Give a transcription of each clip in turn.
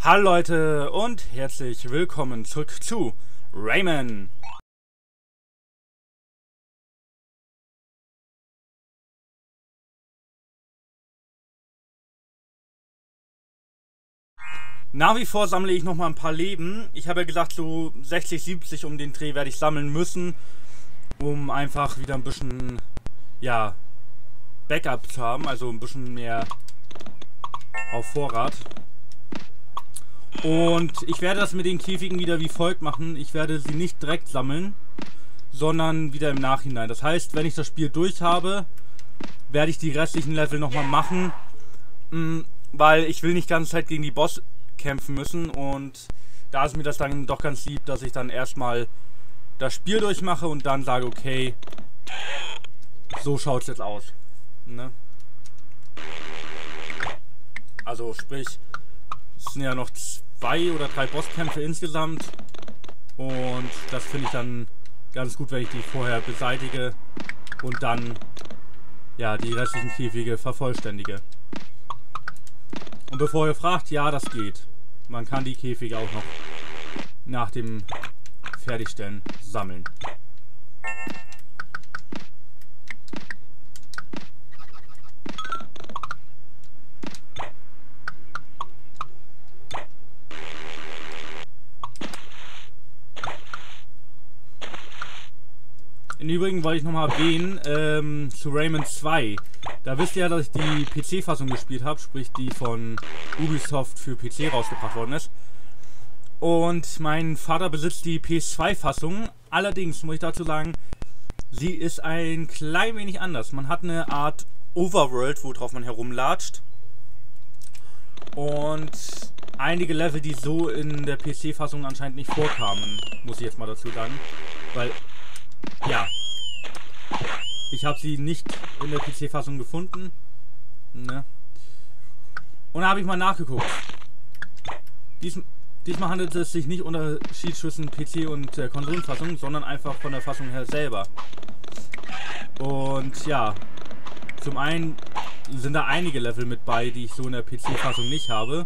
Hallo Leute und herzlich willkommen zurück zu Rayman. Nach wie vor sammle ich noch mal ein paar Leben. Ich habe ja gesagt, so 60, 70 um den Dreh werde ich sammeln müssen, um einfach wieder ein bisschen, ja, Backup zu haben, also ein bisschen mehr auf Vorrat. Und ich werde das mit den Käfigen wieder wie folgt machen. Ich werde sie nicht direkt sammeln, sondern wieder im Nachhinein. Das heißt, wenn ich das Spiel durch habe, werde ich die restlichen Level nochmal machen, weil ich will nicht die ganze Zeit gegen die Boss kämpfen müssen. Und da ist mir das dann doch ganz lieb, dass ich dann erstmal das Spiel durchmache und dann sage, okay, so schaut es jetzt aus. Ne? Also sprich, es sind ja noch 2 oder 3 Bosskämpfe insgesamt und das finde ich dann ganz gut, wenn ich die vorher beseitige und dann ja die restlichen Käfige vervollständige. Und bevor ihr fragt, ja, das geht. Man kann die Käfige auch noch nach dem Fertigstellen sammeln. Im Übrigen wollte ich nochmal erwähnen, zu Rayman 2. Da wisst ihr ja, dass ich die PC-Fassung gespielt habe, sprich die von Ubisoft für PC rausgebracht worden ist. Und mein Vater besitzt die PS2-Fassung. Allerdings muss ich dazu sagen, sie ist ein klein wenig anders. Man hat eine Art Overworld, worauf man herumlatscht. Und einige Level, die so in der PC-Fassung anscheinend nicht vorkamen, muss ich jetzt mal dazu sagen. Weil, ja, ich habe sie nicht in der PC-Fassung gefunden. Ne? Und da habe ich mal nachgeguckt. Diesmal handelt es sich nicht Unterschied zwischen PC und Konsolenfassung, sondern einfach von der Fassung her selber. Und ja, zum einen sind da einige Level mit bei, die ich so in der PC-Fassung nicht habe.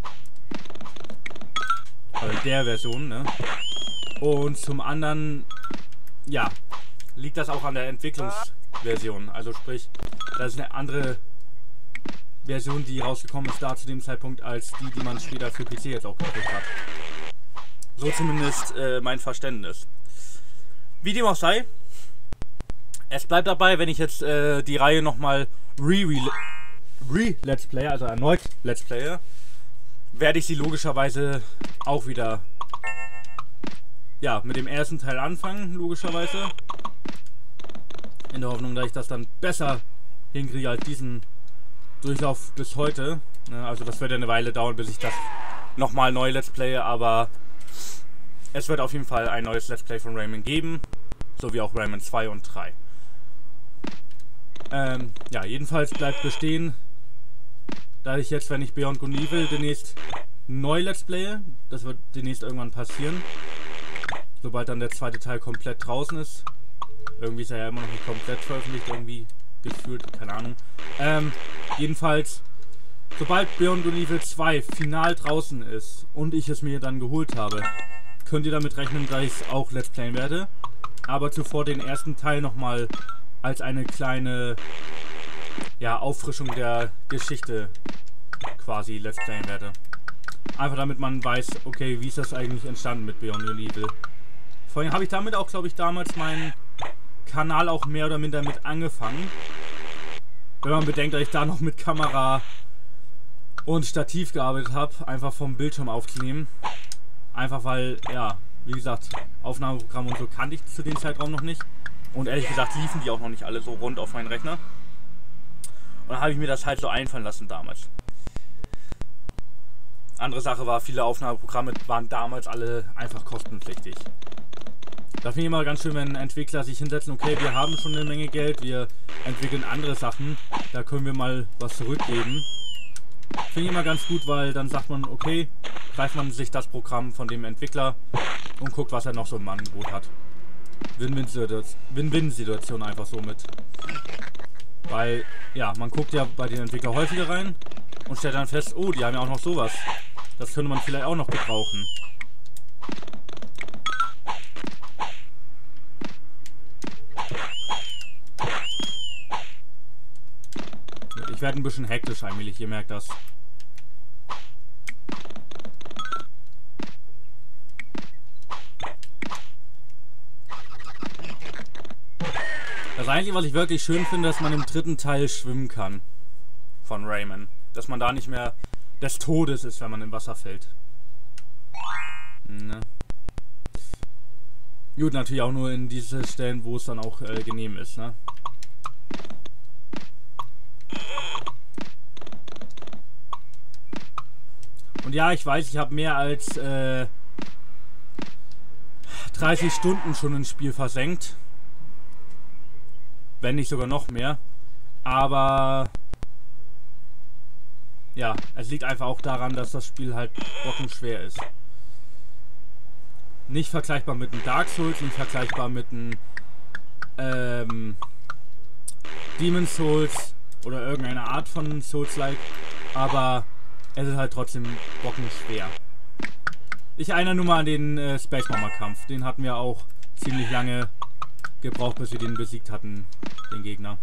Also der Version, ne? Und zum anderen, ja, liegt das auch an der Entwicklungsversion. Also sprich, das ist eine andere Version, die rausgekommen ist da zu dem Zeitpunkt, als die man später für PC jetzt auch gekriegt hat. So zumindest mein Verständnis. Wie dem auch sei, es bleibt dabei, wenn ich jetzt die Reihe nochmal Let's Player, also erneut Let's Player, werde ich sie logischerweise auch wieder, ja, mit dem ersten Teil anfangen, logischerweise. In der Hoffnung, dass ich das dann besser hinkriege als diesen Durchlauf bis heute. Also das wird ja eine Weile dauern, bis ich das nochmal neu Let's Playe, aber es wird auf jeden Fall ein neues Let's Play von Rayman geben, sowie auch Rayman 2 und 3. Ja, jedenfalls bleibt bestehen, da ich jetzt, wenn ich Beyond Good and Evil demnächst neu Let's Playe, das wird demnächst irgendwann passieren, sobald dann der zweite Teil komplett draußen ist. Irgendwie ist er ja immer noch nicht komplett veröffentlicht, irgendwie gefühlt, keine Ahnung. Jedenfalls, sobald Beyond Good and Evil 2 final draußen ist und ich es mir dann geholt habe, könnt ihr damit rechnen, dass ich es auch Let's Playen werde. Aber zuvor den ersten Teil nochmal als eine kleine, ja, Auffrischung der Geschichte quasi Let's Playen werde. Einfach damit man weiß, okay, wie ist das eigentlich entstanden mit Beyond Good and Evil. Vorhin habe ich damit auch, glaube ich, damals meinen Kanal auch mehr oder minder mit angefangen. Wenn man bedenkt, dass ich da noch mit Kamera und Stativ gearbeitet habe, einfach vom Bildschirm aufzunehmen. Einfach weil, ja, wie gesagt, Aufnahmeprogramm und so kannte ich zu dem Zeitraum noch nicht. Und ehrlich gesagt liefen die auch noch nicht alle so rund auf meinen Rechner. Und dann habe ich mir das halt so einfallen lassen damals. Andere Sache war, viele Aufnahmeprogramme waren damals alle einfach kostenpflichtig. Da finde ich immer ganz schön, wenn Entwickler sich hinsetzen, okay, wir haben schon eine Menge Geld, wir entwickeln andere Sachen, da können wir mal was zurückgeben. Finde ich immer ganz gut, weil dann sagt man, okay, greift man sich das Programm von dem Entwickler und guckt, was er noch so im Angebot hat. Win-Win-Situation einfach so mit. Weil, ja, man guckt ja bei den Entwicklern häufiger rein und stellt dann fest, oh, die haben ja auch noch sowas. Das könnte man vielleicht auch noch gebrauchen. Ich werde ein bisschen hektisch allmählich, ihr merkt das. Das Einzige, was ich wirklich schön finde, dass man im dritten Teil schwimmen kann. Von Rayman. Dass man da nicht mehr des Todes ist, wenn man im Wasser fällt. Ne. Gut, natürlich auch nur in diese Stellen, wo es dann auch genehm ist, ne? Und ja, ich weiß, ich habe mehr als 30 Stunden schon ins Spiel versenkt. Wenn nicht sogar noch mehr. Aber ja, es liegt einfach auch daran, dass das Spiel halt bockenschwer ist. Nicht vergleichbar mit einem Dark Souls, nicht vergleichbar mit einem Demon's Souls oder irgendeiner Art von Souls-like, aber es ist halt trotzdem bockenschwer. Ich erinnere nur mal an den Space Bomber Kampf. Den hatten wir auch ziemlich lange gebraucht, bis wir den besiegt hatten, den Gegner.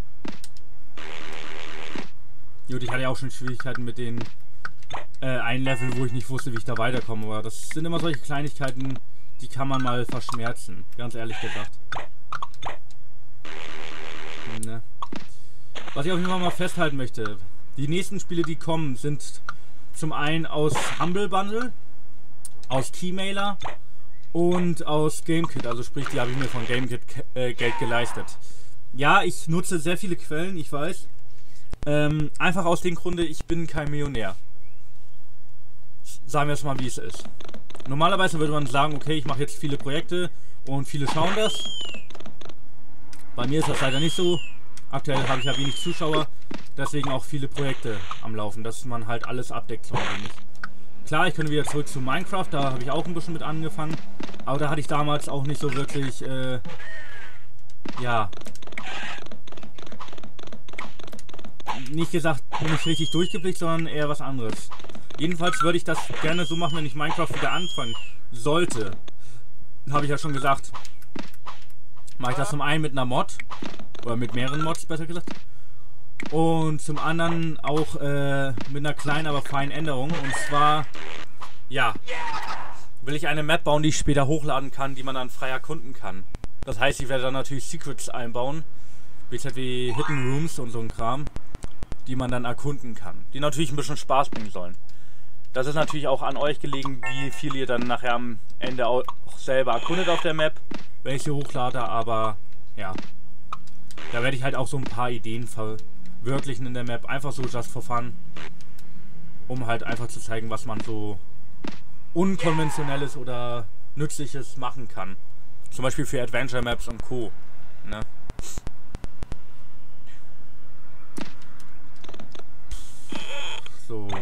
Gut, ich hatte ja auch schon Schwierigkeiten mit den ein Level, wo ich nicht wusste, wie ich da weiterkomme, aber das sind immer solche Kleinigkeiten, die kann man mal verschmerzen, ganz ehrlich gesagt. Ne. Was ich auf jeden Fall mal festhalten möchte, die nächsten Spiele, die kommen, sind zum einen aus Humble Bundle, aus Keymailer und aus GameKit, also sprich, die habe ich mir von GameKit Geld geleistet. Ja, ich nutze sehr viele Quellen, ich weiß. Einfach aus dem Grunde, ich bin kein Millionär. Sagen wir es mal, wie es ist. Normalerweise würde man sagen, okay, ich mache jetzt viele Projekte und viele schauen das. Bei mir ist das leider nicht so. Aktuell habe ich ja wenig Zuschauer, deswegen auch viele Projekte am Laufen, dass man halt alles abdeckt so ein wenig. Klar, ich könnte wieder zurück zu Minecraft, da habe ich auch ein bisschen mit angefangen, aber da hatte ich damals auch nicht so wirklich, ja, nicht gesagt, nicht richtig durchgeblickt, sondern eher was anderes. Jedenfalls würde ich das gerne so machen, wenn ich Minecraft wieder anfangen sollte. Habe ich ja schon gesagt. Mache ich das zum einen mit einer Mod, oder mit mehreren Mods besser gesagt. Und zum anderen auch mit einer kleinen, aber feinen Änderung. Und zwar, ja, will ich eine Map bauen, die ich später hochladen kann, die man dann frei erkunden kann. Das heißt, ich werde dann natürlich Secrets einbauen, wie Hidden Rooms und so ein Kram, die man dann erkunden kann. Die natürlich ein bisschen Spaß bringen sollen. Das ist natürlich auch an euch gelegen, wie viel ihr dann nachher am Ende auch selber erkundet auf der Map, wenn ich sie hochlade, aber ja, da werde ich halt auch so ein paar Ideen verwirklichen in der Map, einfach so just for fun, um halt einfach zu zeigen, was man so Unkonventionelles oder Nützliches machen kann. Zum Beispiel für Adventure Maps und Co. Ne? So.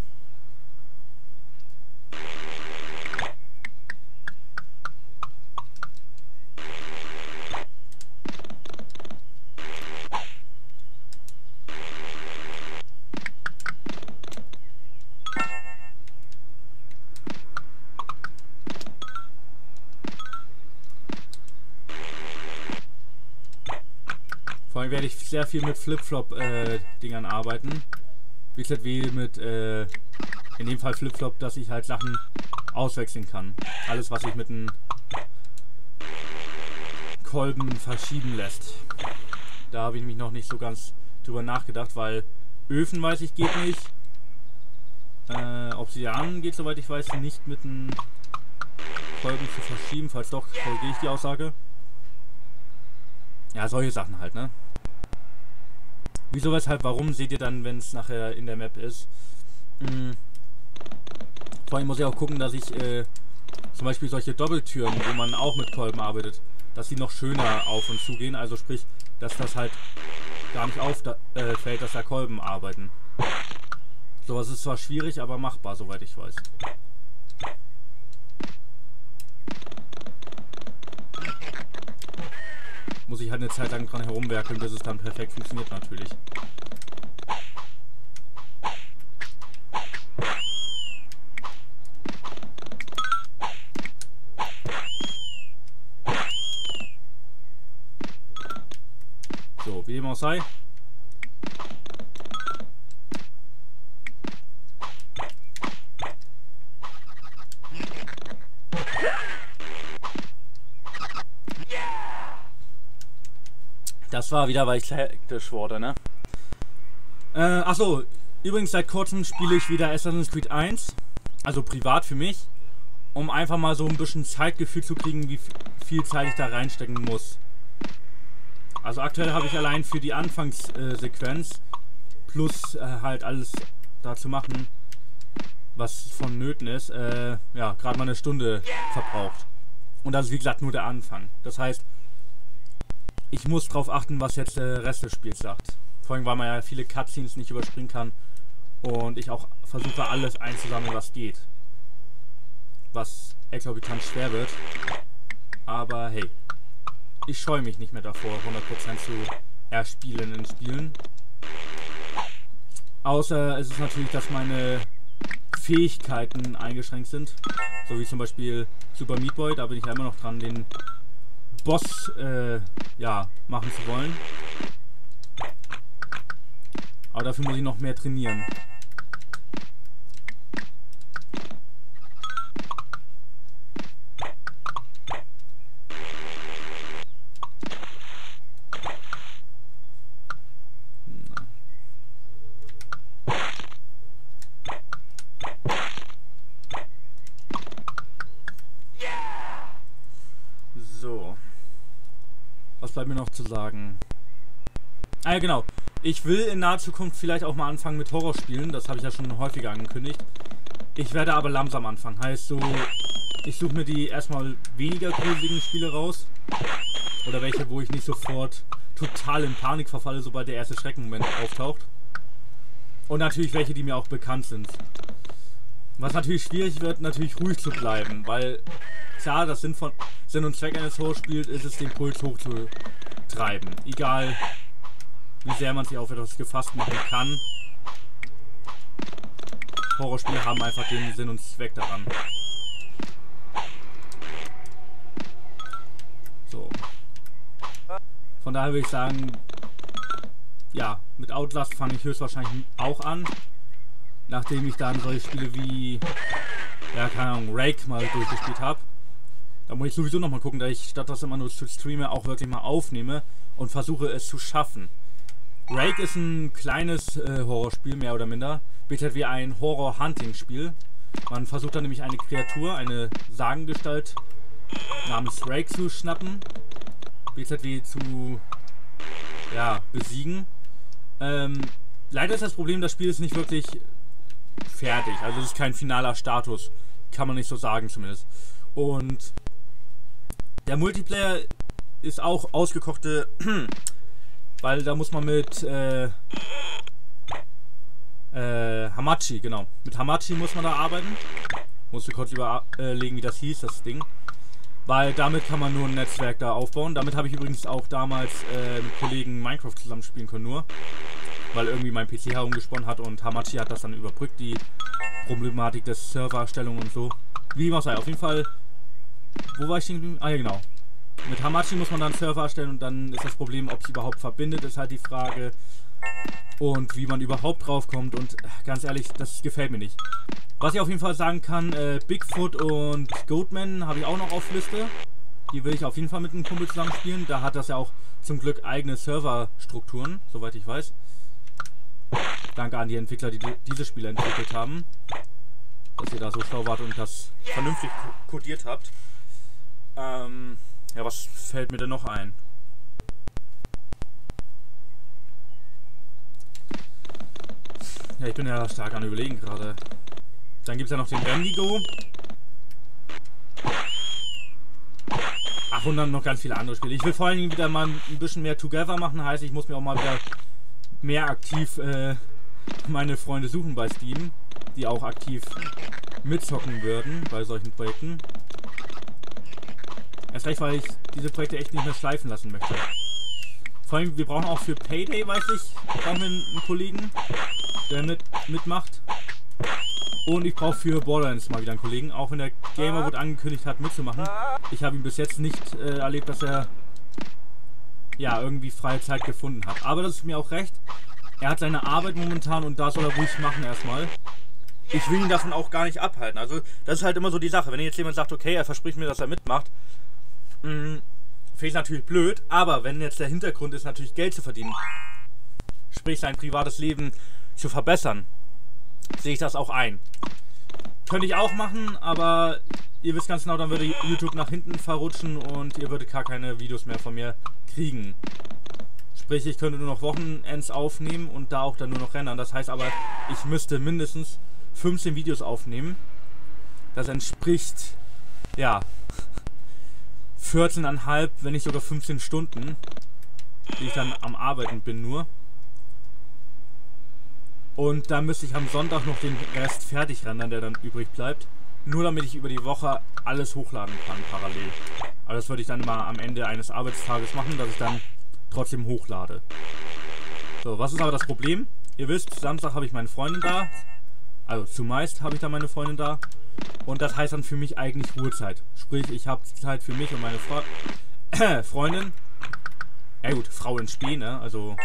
Vor allem werde ich sehr viel mit Flip-Flop-Dingern arbeiten. Wie mit, in dem Fall Flip-Flop, dass ich halt Sachen auswechseln kann. Alles, was sich mit einem Kolben verschieben lässt. Da habe ich mich noch nicht so ganz drüber nachgedacht, weil Öfen, weiß ich, geht nicht. Obsidian geht, soweit ich weiß, nicht mit einem Kolben zu verschieben. Falls doch, korrigiere ich die Aussage. Ja, solche Sachen halt, ne? Wieso, weshalb, warum seht ihr dann, wenn es nachher in der Map ist? Vor allem muss ich auch gucken, dass ich zum Beispiel solche Doppeltüren, wo man auch mit Kolben arbeitet, dass die noch schöner auf und zu gehen. Also sprich, dass das halt gar nicht auffällt, dass da Kolben arbeiten. Sowas ist zwar schwierig, aber machbar, soweit ich weiß. Muss ich halt eine Zeit lang dran herumwerkeln, bis es dann perfekt funktioniert natürlich. dem auch sei. Das war wieder, weil ich hektisch wurde, ne? Achso, übrigens seit kurzem spiele ich wieder Assassin's Creed 1, also privat für mich, um einfach mal so ein bisschen Zeitgefühl zu kriegen, wie viel Zeit ich da reinstecken muss. Also aktuell habe ich allein für die Anfangssequenz plus halt alles da zu machen, was vonnöten ist, ja, gerade mal eine Stunde verbraucht. Und das ist wie gesagt nur der Anfang. Das heißt, ich muss darauf achten, was jetzt der Rest des Spiels sagt. Vor allem, weil man ja viele Cutscenes nicht überspringen kann. Und ich auch versuche, alles einzusammeln, was geht. Was exorbitant schwer wird. Aber hey, ich scheue mich nicht mehr davor, 100% zu erspielen in Spielen. Außer es ist natürlich, dass meine Fähigkeiten eingeschränkt sind. So wie zum Beispiel Super Meat Boy, da bin ich ja immer noch dran, den Boss ja, machen zu wollen. Aber dafür muss ich noch mehr trainieren. So. Was bleibt mir noch zu sagen? Ah ja, genau. Ich will in naher Zukunft vielleicht auch mal anfangen mit Horrorspielen. Das habe ich ja schon häufiger angekündigt. Ich werde aber langsam anfangen. Heißt so, ich suche mir die erstmal weniger gruseligen Spiele raus. Oder welche, wo ich nicht sofort total in Panik verfalle, sobald der erste Schreckenmoment auftaucht. Und natürlich welche, die mir auch bekannt sind. Was natürlich schwierig wird, natürlich ruhig zu bleiben. Weil, klar, das Sinn und Zweck eines Horrorspiels ist es, den Puls hochzutreiben. Egal wie sehr man sich auf etwas gefasst machen kann. Horrorspiele haben einfach den Sinn und Zweck daran. So. Von daher würde ich sagen, ja, mit Outlast fange ich höchstwahrscheinlich auch an. Nachdem ich dann solche Spiele wie, ja, keine Ahnung, Rake mal durchgespielt habe. Da muss ich sowieso nochmal gucken, dass ich statt das immer nur zu streamen auch wirklich mal aufnehme und versuche es zu schaffen. Rake ist ein kleines Horrorspiel, mehr oder minder. Bietet wie ein Horror-Hunting-Spiel. Man versucht dann nämlich eine Kreatur, eine Sagengestalt namens Rake zu schnappen. Bietet wie zu, ja, besiegen. Leider ist das Problem, das Spiel ist nicht wirklich fertig. Also es ist kein finaler Status. Kann man nicht so sagen zumindest. Und der Multiplayer ist auch ausgekochte... Weil da muss man mit Hamachi, genau. Mit Hamachi muss man da arbeiten. Musste kurz überlegen, wie das hieß, das Ding. Weil damit kann man nur ein Netzwerk da aufbauen. Damit habe ich übrigens auch damals mit Kollegen Minecraft zusammen spielen können nur. Weil irgendwie mein PC herumgesponnen hat und Hamachi hat das dann überbrückt, die Problematik des Servererstellung und so. Wie immer sei, auf jeden Fall. Wo war ich denn? Ah ja, genau. Mit Hamachi muss man dann Server erstellen und dann ist das Problem, ob es überhaupt verbindet, ist halt die Frage. Und wie man überhaupt drauf kommt und ganz ehrlich, das gefällt mir nicht. Was ich auf jeden Fall sagen kann, Bigfoot und Goatman habe ich auch noch auf Liste. Die will ich auf jeden Fall mit einem Kumpel zusammen spielen. Da hat das ja auch zum Glück eigene Serverstrukturen, soweit ich weiß. Danke an die Entwickler, die diese Spiele entwickelt haben. Dass ihr da so schlau wart und das vernünftig codiert habt. Ja, was fällt mir denn noch ein? Ja, ich bin ja stark an Überlegen gerade. Dann gibt es ja noch den Wendigo. Ach, und dann noch ganz viele andere Spiele. Ich will vor allen Dingen wieder mal ein bisschen mehr Together machen. Heißt, ich muss mir auch mal wieder mehr aktiv meine Freunde suchen bei Steam, die auch aktiv mitzocken würden bei solchen Projekten. Erst recht, weil ich diese Projekte echt nicht mehr schleifen lassen möchte. Vor allem, wir brauchen auch für Payday, weiß ich, brauchen wir einen Kollegen, der mitmacht. Und ich brauche für Borderlands mal wieder einen Kollegen, auch wenn der Gamerwood angekündigt hat mitzumachen. Ich habe ihn bis jetzt nicht erlebt, dass er ja, irgendwie freie Zeit gefunden hat. Aber das ist mir auch recht. Er hat seine Arbeit momentan und da soll er ruhig machen erstmal. Ich will ihn davon auch gar nicht abhalten. Also das ist halt immer so die Sache. Wenn jetzt jemand sagt, okay, er verspricht mir, dass er mitmacht, finde ich natürlich blöd. Aber wenn jetzt der Hintergrund ist, natürlich Geld zu verdienen, sprich sein privates Leben zu verbessern, sehe ich das auch ein. Könnte ich auch machen, aber ihr wisst ganz genau, dann würde YouTube nach hinten verrutschen und ihr würdet gar keine Videos mehr von mir kriegen. Sprich, ich könnte nur noch Wochenends aufnehmen und da auch dann nur noch rendern. Das heißt aber, ich müsste mindestens 15 Videos aufnehmen. Das entspricht, ja, 14,5, wenn nicht sogar 15 Stunden, die ich dann am Arbeiten bin nur. Und da müsste ich am Sonntag noch den Rest fertig rendern, der dann übrig bleibt. Nur damit ich über die Woche alles hochladen kann parallel. Aber das würde ich dann immer am Ende eines Arbeitstages machen, dass ich dann trotzdem hochlade. So, was ist aber das Problem? Ihr wisst, Samstag habe ich meine Freundin da. Also zumeist habe ich da meine Freundin da. Und das heißt dann für mich eigentlich Ruhezeit. Sprich, ich habe Zeit für mich und meine Freundin. Ja gut, Frau in Spee, ne? Also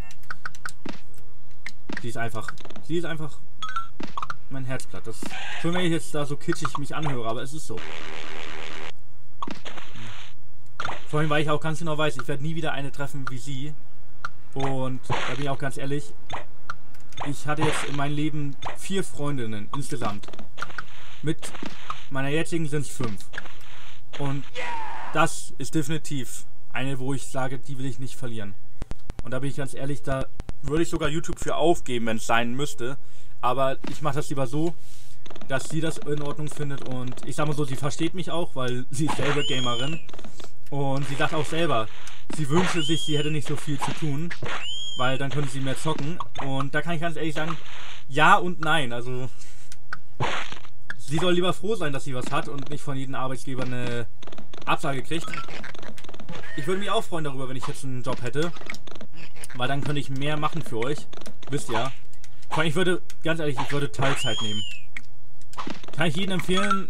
sie ist einfach mein Herzblatt. Das, schon wenn ich jetzt da so kitschig mich anhöre, aber es ist so. Vor allem, weil ich auch ganz genau weiß, ich werde nie wieder eine treffen wie sie. Und da bin ich auch ganz ehrlich, ich hatte jetzt in meinem Leben 4 Freundinnen insgesamt. Mit meiner jetzigen sind es 5. Und das ist definitiv eine, wo ich sage, die will ich nicht verlieren. Und da bin ich ganz ehrlich, da würde ich sogar YouTube für aufgeben, wenn es sein müsste. Aber ich mache das lieber so, dass sie das in Ordnung findet. Und ich sage mal so, sie versteht mich auch, weil sie ist selber Gamerin. Und sie sagt auch selber, sie wünschte sich, sie hätte nicht so viel zu tun, weil dann könnte sie mehr zocken. Und da kann ich ganz ehrlich sagen, ja und nein. Also sie soll lieber froh sein, dass sie was hat und nicht von jedem Arbeitgeber eine Absage kriegt. Ich würde mich auch freuen darüber, wenn ich jetzt einen Job hätte, weil dann könnte ich mehr machen für euch. Wisst ihr. Vor allem, ich würde, ganz ehrlich, ich würde Teilzeit nehmen. Kann ich jedem empfehlen,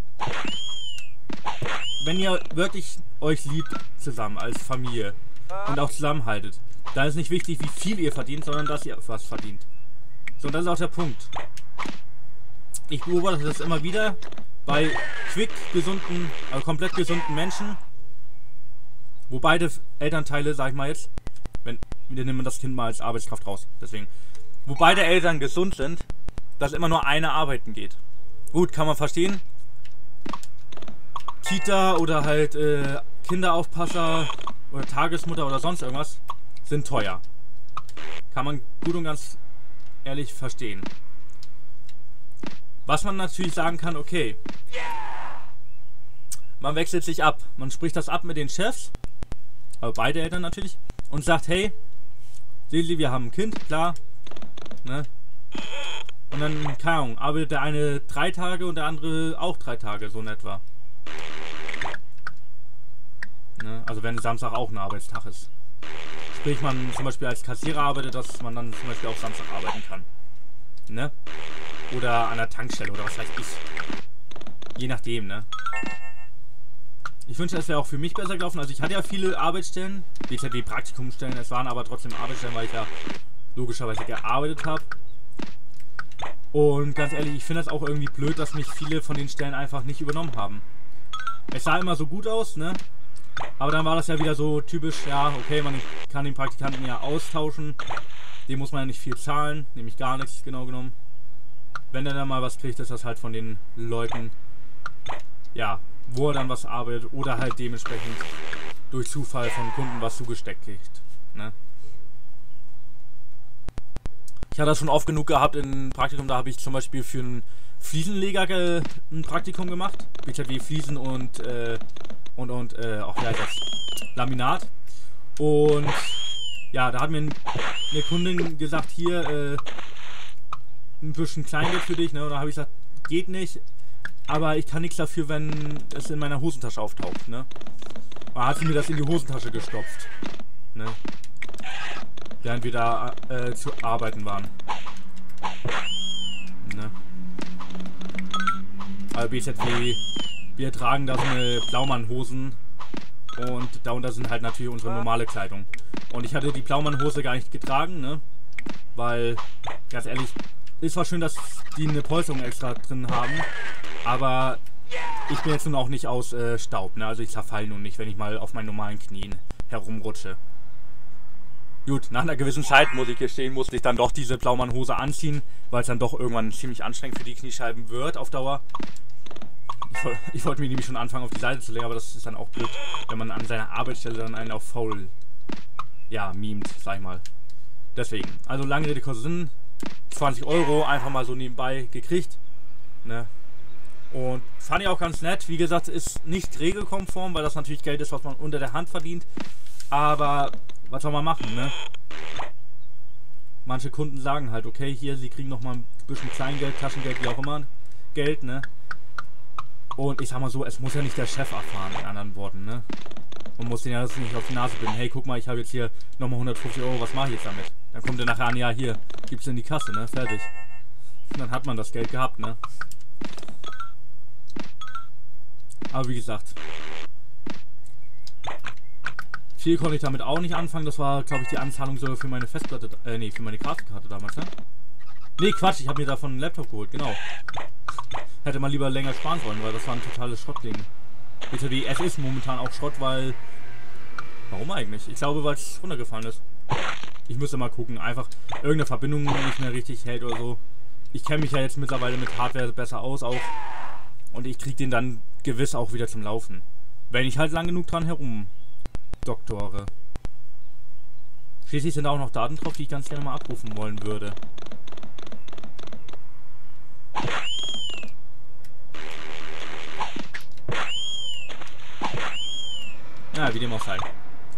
wenn ihr wirklich euch liebt zusammen als Familie und auch zusammenhaltet, dann ist nicht wichtig, wie viel ihr verdient, sondern dass ihr was verdient. So, und das ist auch der Punkt. Ich beobachte das immer wieder bei quick gesunden, also komplett gesunden Menschen, wo beide Elternteile, sag ich mal jetzt, wir nehmen das Kind mal als Arbeitskraft raus, deswegen, wo beide Eltern gesund sind, dass immer nur eine arbeiten geht. Gut, kann man verstehen. Kita oder halt Kinderaufpasser oder Tagesmutter oder sonst irgendwas sind teuer. Kann man gut und ganz ehrlich verstehen. Was man natürlich sagen kann, okay, man wechselt sich ab. Man spricht das ab mit den Chefs, aber beide Eltern natürlich, und sagt, hey, Silvi, wir haben ein Kind, klar, ne? Und dann, keine Ahnung, arbeitet der eine 3 Tage und der andere auch 3 Tage, so in etwa. Ne? Also wenn Samstag auch ein Arbeitstag ist. Sprich, man zum Beispiel als Kassierer arbeitet, dass man dann zum Beispiel auch Samstag arbeiten kann. Ne? Oder an der Tankstelle oder was weiß ich. Je nachdem, ne? Ich wünschte, es wäre auch für mich besser gelaufen. Also ich hatte ja viele Arbeitsstellen, BZW Praktikumsstellen, es waren aber trotzdem Arbeitsstellen, weil ich ja logischerweise gearbeitet habe. Und ganz ehrlich, ich finde das auch irgendwie blöd, dass mich viele von den Stellen einfach nicht übernommen haben. Es sah immer so gut aus, ne? Aber dann war das ja wieder so typisch, ja, okay, man kann den Praktikanten ja austauschen. Dem muss man ja nicht viel zahlen, nämlich gar nichts, genau genommen. Wenn er dann mal was kriegt, ist das halt von den Leuten, ja, wo er dann was arbeitet oder halt dementsprechend durch Zufall vom Kunden was zugesteckt kriegt, ne? Ich hatte das schon oft genug gehabt im Praktikum, da habe ich zum Beispiel für einen Fliesenleger ein Praktikum gemacht. BZW Fliesen und auch wie heißt das? Laminat. Und ja, da hat mir eine Kundin gesagt, hier ein bisschen Kleingeld für dich, ne? Und da habe ich gesagt, geht nicht, aber ich kann nichts dafür, wenn es in meiner Hosentasche auftaucht, ne? Und dann hat sie mir das in die Hosentasche gestopft, ne? Während wir da zu arbeiten waren. Ne? Aber BZW, wir tragen da so eine Blaumann-Hosen und darunter sind halt natürlich unsere normale Kleidung. Und ich hatte die Blaumann-Hose gar nicht getragen, ne? Weil, ganz ehrlich, ist zwar schön, dass die eine Polsterung extra drin haben, aber ich bin jetzt nun auch nicht aus Staub, ne? Also ich zerfall nun nicht, wenn ich mal auf meinen normalen Knien herumrutsche. Gut, nach einer gewissen Zeit, muss ich gestehen, musste ich dann doch diese Blaumann-Hose anziehen, weil es dann doch irgendwann ziemlich anstrengend für die Kniescheiben wird auf Dauer. Ich wollte mich nämlich schon anfangen, auf die Seite zu legen, aber das ist dann auch blöd, wenn man an seiner Arbeitsstelle dann einen auf faul, ja, mimt, sag ich mal. Deswegen, also lange Rede, kurzer Sinn, 20 € einfach mal so nebenbei gekriegt, ne? Und fand ich auch ganz nett. Wie gesagt, ist nicht regelkonform, weil das natürlich Geld ist, was man unter der Hand verdient. Aber was soll man machen, ne? Manche Kunden sagen halt, okay, hier, sie kriegen nochmal ein bisschen Kleingeld, Taschengeld, wie auch immer, Geld, ne? Und ich sag mal so, es muss ja nicht der Chef erfahren, in anderen Worten, ne? Man muss den ja das nicht auf die Nase binden. Hey, guck mal, ich habe jetzt hier nochmal 150 €, was mache ich jetzt damit? Dann kommt er nachher an, ja, hier, gibt's in die Kasse, ne? Fertig. Und dann hat man das Geld gehabt, ne? Aber wie gesagt, viel konnte ich damit auch nicht anfangen. Das war, glaube ich, die Anzahlung sogar für meine Festplatte, nee, für meine Grafikkarte damals, ne? Nee, Quatsch, ich habe mir davon einen Laptop geholt, genau. Hätte man lieber länger sparen sollen, weil das war ein totales Schrottding. BTW, es ist momentan auch Schrott, weil... Warum eigentlich? Ich glaube, weil es runtergefallen ist. Ich müsste mal gucken, einfach irgendeine Verbindung nicht mehr richtig hält oder so. Ich kenne mich ja jetzt mittlerweile mit Hardware besser aus auch. Und ich kriege den dann gewiss auch wieder zum Laufen. Wenn ich halt lang genug dran herum doktore. Schließlich sind da auch noch Daten drauf, die ich ganz gerne mal abrufen wollen würde. Ja, wie dem auch sei.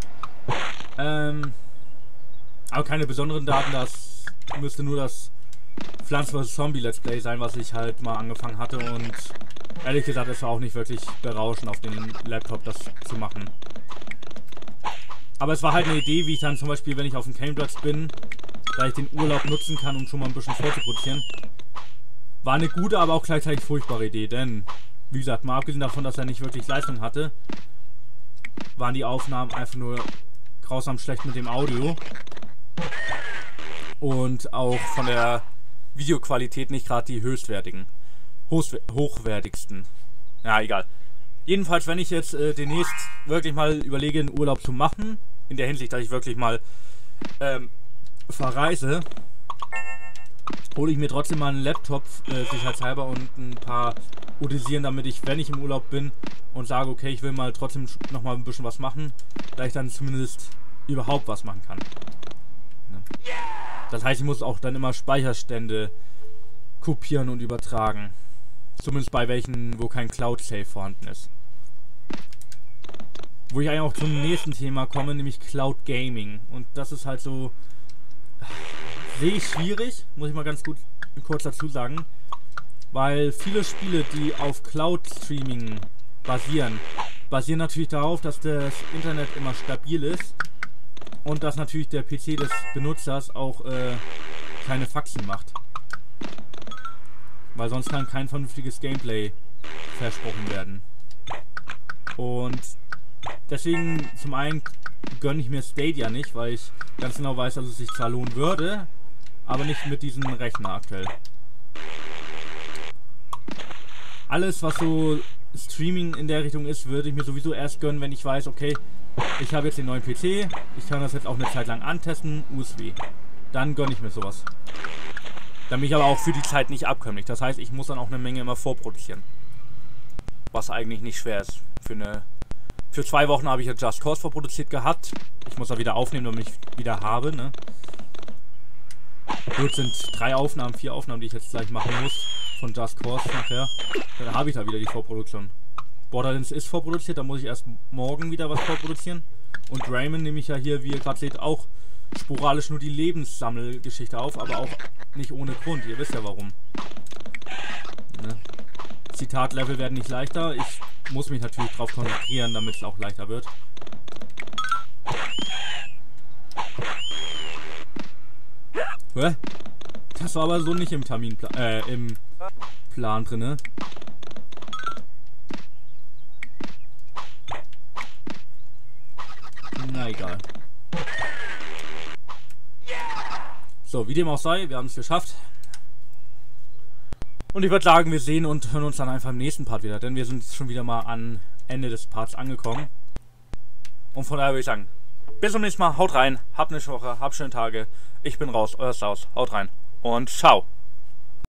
Aber keine besonderen Daten, das müsste nur das Plants vs. Zombie Let's Play sein, was ich halt mal angefangen hatte, und ehrlich gesagt, es war auch nicht wirklich berauschend auf den Laptop das zu machen. Aber es war halt eine Idee, wie ich dann zum Beispiel, wenn ich auf dem Campingplatz bin, da ich den Urlaub nutzen kann, um schon mal ein bisschen vorzuproduzieren. War eine gute, aber auch gleichzeitig furchtbare Idee, denn, wie gesagt, mal abgesehen davon, dass er nicht wirklich Leistung hatte, waren die Aufnahmen einfach nur grausam schlecht mit dem Audio. Und auch von der Videoqualität nicht gerade die hochwertigsten. Ja, egal. Jedenfalls, wenn ich jetzt demnächst wirklich mal überlege, einen Urlaub zu machen, in der Hinsicht, dass ich wirklich mal verreise, hole ich mir trotzdem mal einen Laptop sicherheitshalber und ein paar Utensilien, damit ich, wenn ich im Urlaub bin und sage, okay, ich will mal trotzdem noch mal ein bisschen was machen, da ich dann zumindest überhaupt was machen kann. Ja. Das heißt, ich muss auch dann immer Speicherstände kopieren und übertragen. Zumindest bei welchen, wo kein Cloud-Save vorhanden ist. Wo ich eigentlich auch zum nächsten Thema komme, nämlich Cloud Gaming. Und das ist halt so... Sehe ich schwierig, muss ich mal ganz kurz dazu sagen. Weil viele Spiele, die auf Cloud-Streaming basieren natürlich darauf, dass das Internet immer stabil ist. Und dass natürlich der PC des Benutzers auch keine Faxen macht. Weil sonst kann kein vernünftiges Gameplay versprochen werden. Und deswegen zum einen gönne ich mir Stadia nicht, weil ich ganz genau weiß, dass es sich zwar lohnen würde, aber nicht mit diesem Rechner aktuell. Alles, was so Streaming in der Richtung ist, würde ich mir sowieso erst gönnen, wenn ich weiß, okay, ich habe jetzt den neuen PC, ich kann das jetzt auch eine Zeit lang antesten, USW. Dann gönne ich mir sowas. Dann bin ich aber auch für die Zeit nicht abkömmlich. Das heißt, ich muss dann auch eine Menge immer vorproduzieren. Was eigentlich nicht schwer ist. Für 2 Wochen habe ich jetzt Just Cause vorproduziert gehabt. Ich muss da wieder aufnehmen, damit ich wieder habe, ne? Gut, sind 3 Aufnahmen, 4 Aufnahmen, die ich jetzt gleich machen muss. Von Just Cause nachher. Dann habe ich da wieder die Vorproduktion. Borderlands ist vorproduziert, da muss ich erst morgen wieder was vorproduzieren. Und Rayman nehme ich ja hier, wie ihr gerade seht, auch sporadisch nur die Lebenssammelgeschichte auf, aber auch nicht ohne Grund. Ihr wisst ja warum. Ne? Zitatlevel werden nicht leichter. Ich muss mich natürlich darauf konzentrieren, damit es auch leichter wird. Hä? Das war aber so nicht im im Plan drin, ne? Na egal. So, wie dem auch sei, wir haben es geschafft. Und ich würde sagen, wir sehen und hören uns dann einfach im nächsten Part wieder, denn wir sind schon wieder mal am Ende des Parts angekommen. Und von daher würde ich sagen, bis zum nächsten Mal, haut rein, habt eine Woche, habt schöne Tage. Ich bin raus, euer Saus, haut rein und ciao.